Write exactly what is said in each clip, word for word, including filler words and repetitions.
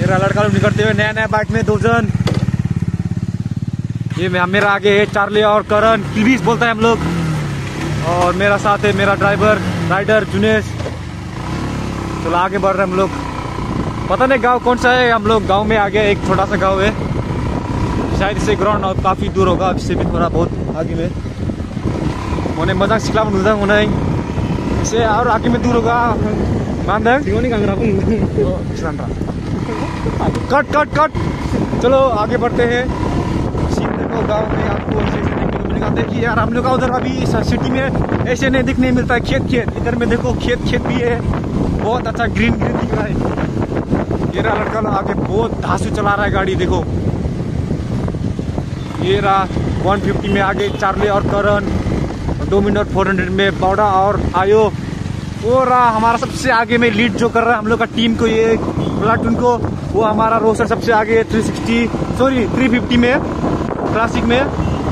मेरा लड़का लोग निकलते हुए नया नया बाइक में दो जन। ये मेरा आगे है चार्ली और करण, किलबीस बोलता है हम लोग। और मेरा साथ है मेरा ड्राइवर राइडर जुनेश। चलो आगे बढ़ रहे हैं हम लोग। पता नहीं गांव कौन सा है, हम लोग गांव में आ गए। एक छोटा सा गांव है, शायद से ग्राउंड और काफी दूर होगा, इससे भी थोड़ा बहुत आगे में। उन्हें मजाक सिखला मिलता है इसे, और आगे में दूर होगा। Cut cut cut. चलो आगे बढ़ते हैं। सीन देखो गांव में आपको ऐसे देखने को मिलेगा। देखिए यार हम लोग का उधर अभी सिटी में ऐसे नहीं दिखने मिलता है, खेत खेत। इधर में देखो खेत खेत भी है, बहुत अच्छा ग्रीन ग्रीन दिख रहा है। ये रहा लड़का आगे बहुत धांसू चला रहा है गाड़ी, देखो। ये रहा एक सौ पचास में आगे चार्ली और करण, दो मिनट चार सौ में बौड़ा और आयो। वो रहा हमारा सबसे आगे में लीड जो कर रहा है हम लोग का टीम को, ये प्लाटून को। वो हमारा रोस्टर सबसे आगे तीन सौ साठ सॉरी तीन सौ पचास में क्लासिक में।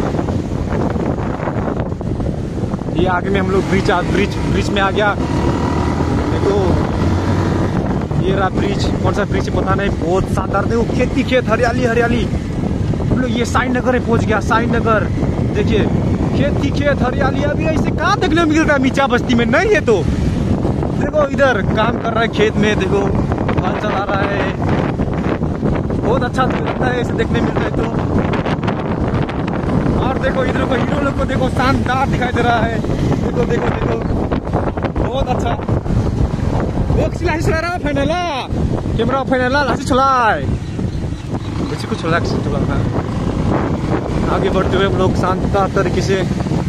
ये आगे में हम लोग ब्रिज ब्रिज ब्रिज में आ गया। देखो ये रहा ब्रिज, कौन सा ब्रिज पता नहीं, बहुत शानदार। देखो खेत की खेत, हरियाली हरियाली। हम लोग ये साई नगर है पहुंच गया, साई नगर। देखिए खेत की खेत, हरियाली। अभी ऐसे कहाँ देखने को मिल रहा है मीचा बस्ती में, नहीं है तो। देखो इधर काम कर रहा है खेत में, देखो हल चला रहा है। बहुत अच्छा लगता है ऐसे देखने मिलता है तो। और देखो इधर को हीरो लोग को देखो, शानदार दिखाई दे रहा है। देखो देखो देखो बहुत अच्छा। फाइनला कैमरा फाइनला लासी चलाए कुछ चला चला। आगे बढ़ते हुए हम लोग शानदार तरीके से,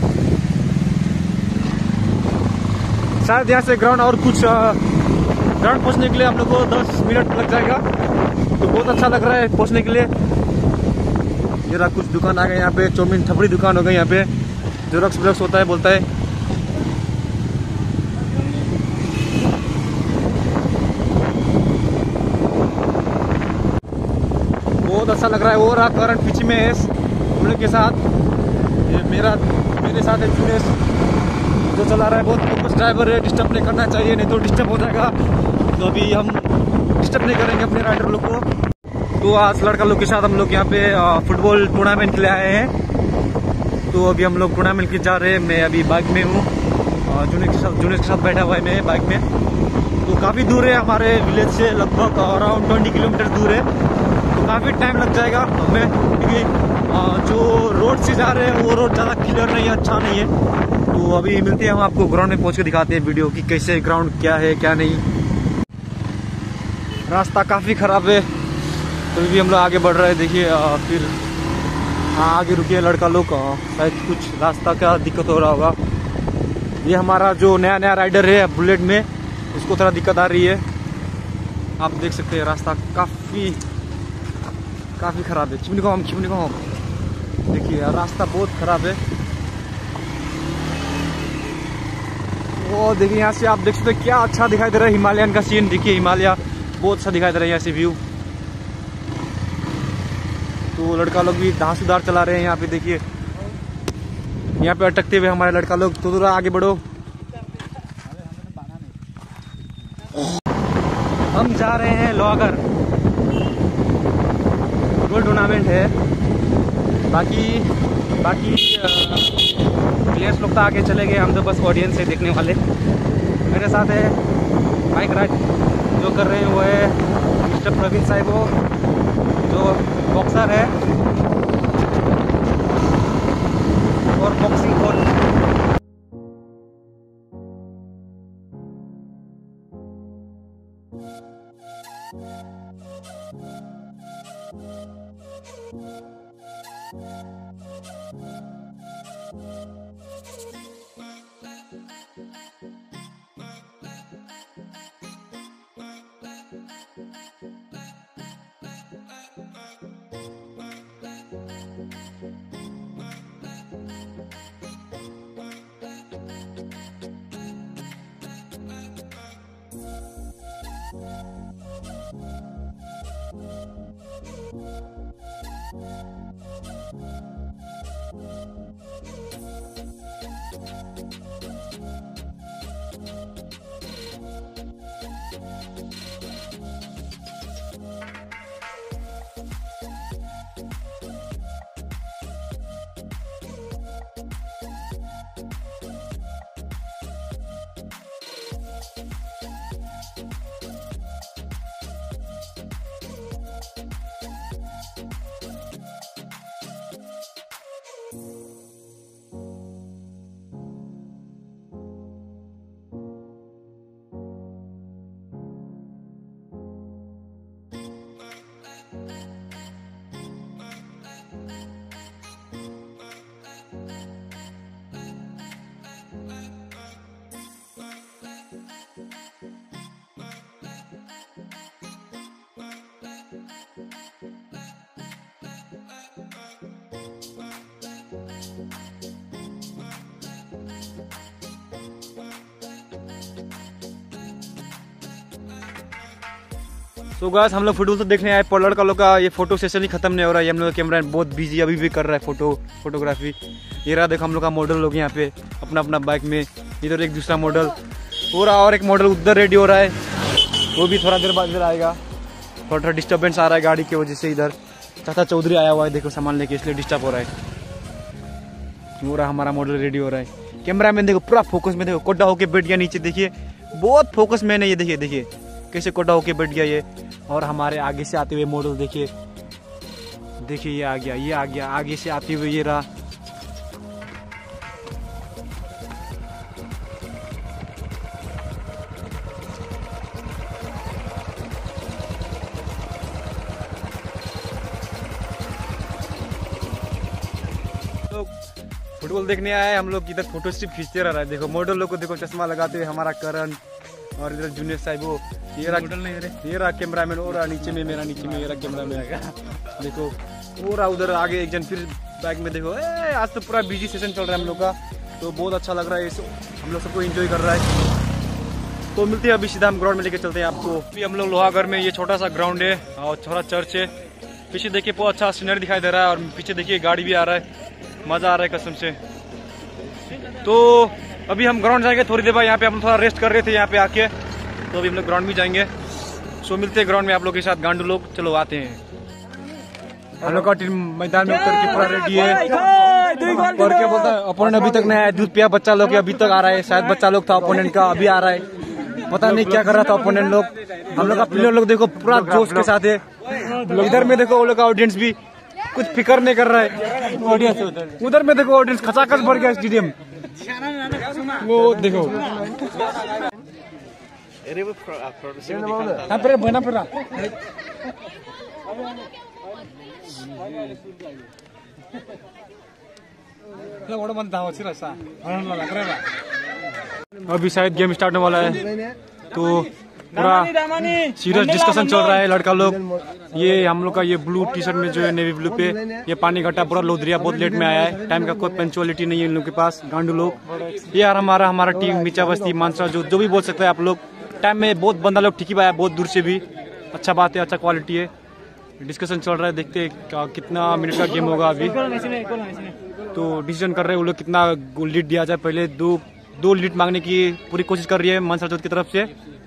शायद यहाँ से ग्राउंड और कुछ ग्राउंड पहुँचने के लिए हम लोग को दस मिनट लग जाएगा। तो बहुत अच्छा लग रहा है पहुँचने के लिए। ये रहा कुछ दुकान आ गए यहाँ पे, चौमिन ठपड़ी दुकान हो गई यहाँ पे, जो रक्स ब्रक्स होता है बोलता है। बहुत अच्छा लग रहा है। वो रहा करण पीछे में है हम लोग के साथ। ये मेरा मेरे साथ है जुनेश जो चला रहा है, बहुत फोकस ड्राइवर है। डिस्टर्ब नहीं करना चाहिए, नहीं तो डिस्टर्ब हो जाएगा। तो अभी हम डिस्टर्ब नहीं करेंगे अपने राइडर लोग को। तो आज लड़का लोग के साथ हम लोग यहाँ पे फुटबॉल टूर्नामेंट के लिए आए हैं। तो अभी हम लोग टूर्नामेंट के जा रहे हैं। मैं अभी बाइक में हूँ, जुनेश के साथ जुनेश के साथ बैठा हुआ है मैं बाइक में। तो काफ़ी दूर है हमारे विलेज से, लगभग अराउंड ट्वेंटी किलोमीटर दूर है। तो काफ़ी टाइम लग जाएगा हमें, क्योंकि जो रोड से जा रहे हैं वो रोड ज़्यादा क्लियर नहीं है, अच्छा नहीं है। तो अभी मिलते हैं हम आपको ग्राउंड में पहुंच के दिखाते हैं वीडियो कि कैसे ग्राउंड क्या है क्या नहीं। रास्ता काफ़ी ख़राब है, तो भी हम लोग आगे बढ़ रहे हैं। देखिए फिर हाँ आगे रुकिए लड़का लोग, शायद कुछ रास्ता का दिक्कत हो रहा होगा। ये हमारा जो नया नया राइडर है बुलेट में, उसको थोड़ा दिक्कत आ रही है। आप देख सकते हैं रास्ता काफ़ी काफ़ी ख़राब है। चिमनी को हम चिमनी को हम देखिए रास्ता बहुत ख़राब है। वो देखिए यहाँ से आप देख सकते हैं क्या अच्छा दिखाई दे रहा है हिमालयन का सीन। देखिए हिमालय बहुत अच्छा दिखाई दे रहा है यहाँ से व्यू। तो लड़का लोग भी धांस उधार चला रहे हैं यहाँ पे। देखिए यहाँ पे अटकते हुए हमारे लड़का लोग। तो थोड़ा आगे बढ़ो। हम जा रहे हैं लोहागर, फुटबॉल टूर्नामेंट है। बाकी बाकी प्लेयर्स लोग तो आगे चले गए, हम तो बस ऑडियंस है देखने वाले। मेरे साथ है बाइक राइड जो कर रहे हैं वो है मिस्टर प्रवीण साहिब, वो जो बॉक्सर है और boxing coach. We'll be right back. तो गाइस हम लोग फुटबॉल तो देखने आए पर लड़का लोग का ये फोटो सेशन ही खत्म नहीं हो रहा है। हम लोग का कैमरा बहुत बिजी अभी भी कर रहा है फोटो फोटोग्राफी। ये रहा देखो हम लोग का मॉडल लोग यहाँ पे अपना अपना बाइक में, इधर एक दूसरा मॉडल हो रहा और एक मॉडल उधर रेडी हो रहा है, वो भी थोड़ा देर बाद इधर आएगा। थोड़ा थोड़ा डिस्टर्बेंस आ रहा है गाड़ी की वजह से। इधर चाचा चौधरी आया हुआ है देखो सामान लेके, इसलिए डिस्टर्ब हो रहा है। हो रहा हमारा मॉडल रेडी हो रहा है। कैमरा मैन देखो पूरा फोकस में, देखो कोड्डा होके बैठ गया नीचे, देखिए बहुत फोकस मैन है ये। देखिए देखिए कैसे कोड्डा होके बैठ गया ये। और हमारे आगे से आते हुए मॉडल देखिए, देखिए ये आ गया, ये आ गया आगे से आते हुए ये रहा। फुटबॉल देखने आए हम लोग, इधर फोटो स्टिप खींचते रह रहा है। देखो मॉडल लोग को देखो चश्मा लगाते हुए, हमारा करण और इधर जूनियर साहब वो ये रहा मॉडल नहीं, ये रहा कैमरा मैन और नीचे में मेरा नीचे में ये रहा कैमरा मैन देखो। वो रहा उधर आगे एक जन फिर बैग में देखो। ए, आज तो पूरा बिजी सेशन चल रहा है हम लोग का, तो बहुत अच्छा लग रहा है, हम लोग सबको एंजॉय कर रहा है। तो मिलते हैं अभी सीधा हम ग्राउंड में लेके चलते हैं आपको। अभी हम लोग लोहागढ़ में, ये छोटा सा ग्राउंड है और छोटा चर्च है। पीछे देखिए बहुत अच्छा सीनरी दिखाई दे रहा है और पीछे देखिए गाड़ी भी आ रहा है, मजा आ रहा है कसम से। तो अभी हम ग्राउंड जाएंगे थोड़ी देर बाद। यहाँ पे हम थोड़ा रेस्ट कर रहे थे यहाँ पे आके, तो अभी हम लोग ग्राउंड में जाएंगे। सो मिलते हैं ग्राउंड में आप लोग के साथ। गांडू लोग चलो आते हैं। हम लोग का टीम मैदान में उतर के पूरा रेडी है। और क्या बोलता है ओपोनेंट अभी तक नहीं आया, दूध पिया बच्चा लोग अभी तक आ रहा है। शायद बच्चा लोग था ओपोनेंट का, अभी आ रहा है, पता नहीं क्या कर रहा था ओपोनेंट लोग। हम लोग का प्लेयर लोग देखो पूरा जोश के साथ है। इधर में देखो वो लोग का ऑडियंस भी कुछ फिक्र नहीं कर रहा है। ऑडियंस उधर उधर में देखो ऑडियंस खचाखच भर गया स्टेडियम। वो देखो अभी शायद गेम स्टार्ट होने वाला है, तो पूरा सीरियस डिस्कशन चल रहा है लड़का लोग। ये हम लोग का ये ब्लू टी शर्ट में जो है नेवी ब्लू पे ये पानी घटा पूरा लोधरिया बहुत लेट में आया है। टाइम का कोई पंचुअलिटी नहीं है इन लोग के पास गांडू लोग। ये यार हमारा हमारा टीम मीचा बस्ती मानसा जो जो भी बोल सकते हैं आप लोग। टाइम में बहुत बंदा लोग ठीक ही आया बहुत दूर से भी, अच्छा बात है, अच्छा क्वालिटी है। डिस्कशन चल रहा है, देखते हैं कितना मिनट का गेम होगा अभी। तो डिसीजन कर रहे हैं वो लोग कितना लीड दिया जाए। पहले दो दो लीड मांगने की पूरी कोशिश कर रही है मानसा जोत की तरफ से,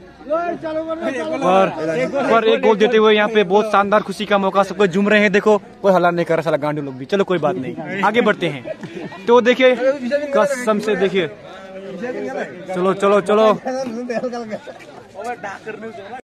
और पर एक गोल देते हुए यहाँ पे बहुत शानदार खुशी का मौका, सबको झूम रहे हैं। देखो कोई हल्ला नहीं कर रहा साला गांडू लोग भी। चलो कोई बात नहीं, आगे बढ़ते हैं। तो देखिए कसम से देखिए, चलो चलो चलो